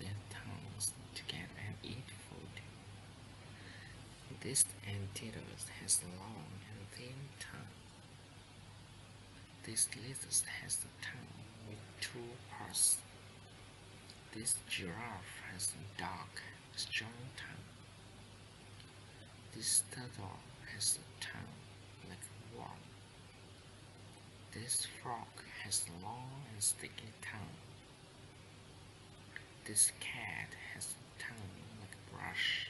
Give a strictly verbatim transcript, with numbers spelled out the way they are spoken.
their tongues together and eat food. This antelope has a long and thin tongue. This lizard has a tongue with two parts. This giraffe has a dark, strong tongue. This turtle has a tongue like a worm. This frog has a long and sticky tongue. This cat has a tongue like a brush.